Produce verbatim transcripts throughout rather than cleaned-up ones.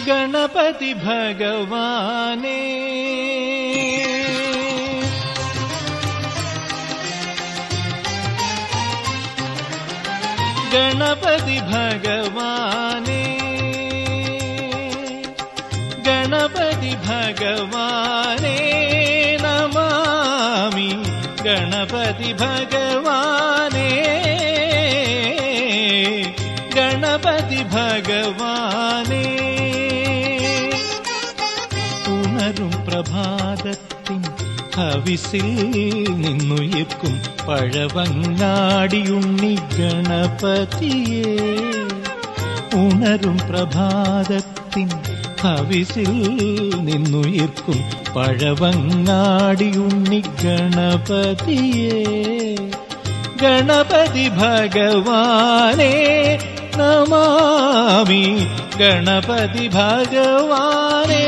ഗണപതി ഭഗവാനേ ഗണപതി ഭഗവാനേ ഗണപതി ഭഗവാനേ നമാമി ഗണപതി ഭഗവാനേ ഗണപതി ഭഗവാനേ ഉണരും പ്രഭാതത്തിൻ ഹവിസിൽ നിന്നുയർക്കും പഴവങ്ങാടിയുണ്ണി ഗണപതിയേ ഉണരും പ്രഭാതത്തിൻ ഹവിസിൽ നിന്നുയർക്കും പഴവങ്ങാടിയുണ്ണി ഗണപതിയേ ഗണപതി ഭഗവാനേ നമാമി ഗണപതി ഭഗവാനേ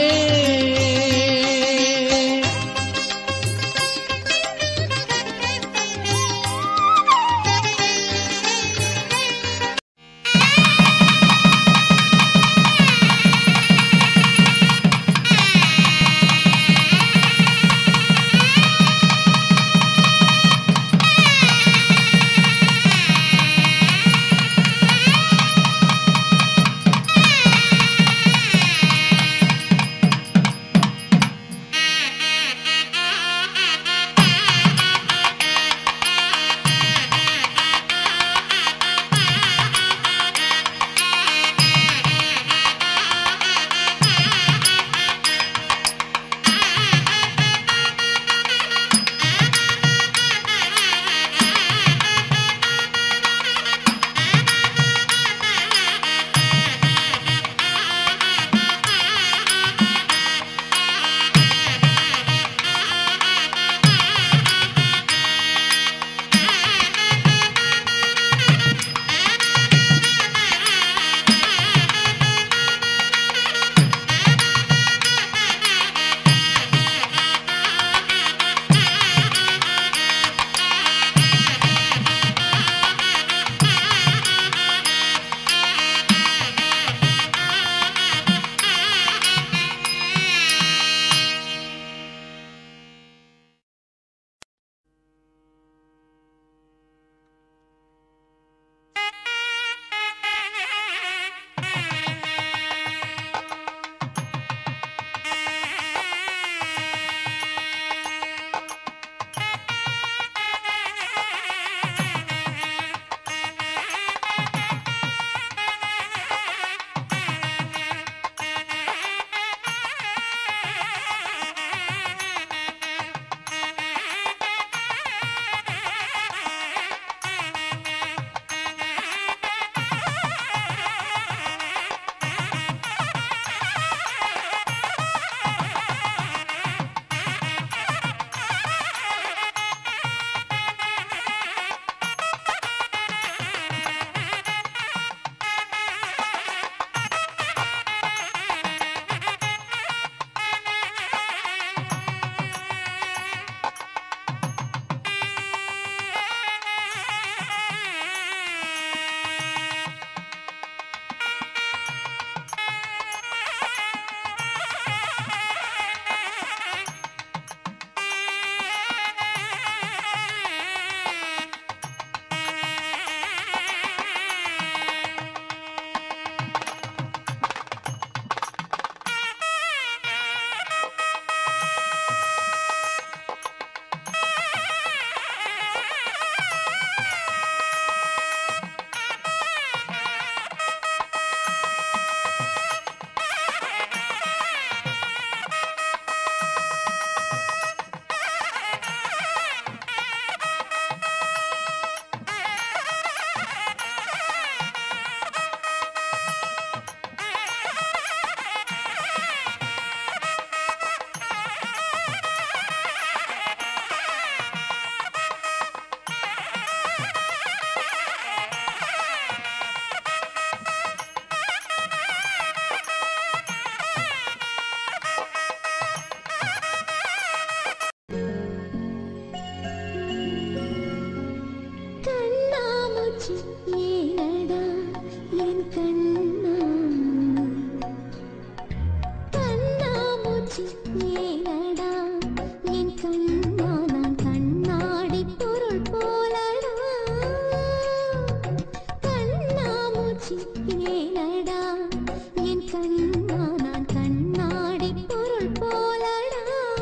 ஏனடா என் கண்ணா நான் கண்ணாடி பொருள் போலடா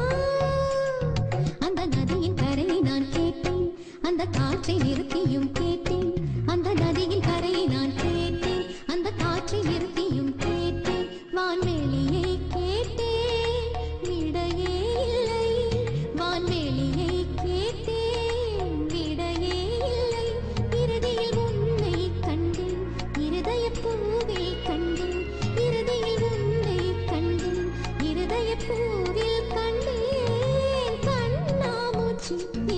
அந்த நதியின் கரையை நான் கேட்டேன் அந்த காற்றை நிறுத்தியும் கேட்டேன் அந்த நதியின் கரையை நான் கேட்டேன் அந்த காற்றை நிறுத்தியும் கேட்டேன் வான்வெளியை கேட்டேன் விடையே இல்லை வான்வெளியை கேட்டேன் விடையே இல்லை இறுதியில் உன்னை கண்டேன் இருதய பூவில் கண்டேன் இருதியில் உன்னை கண்டேன் இருதய பூவில் கண்டேன் கண்ணாமூச்சி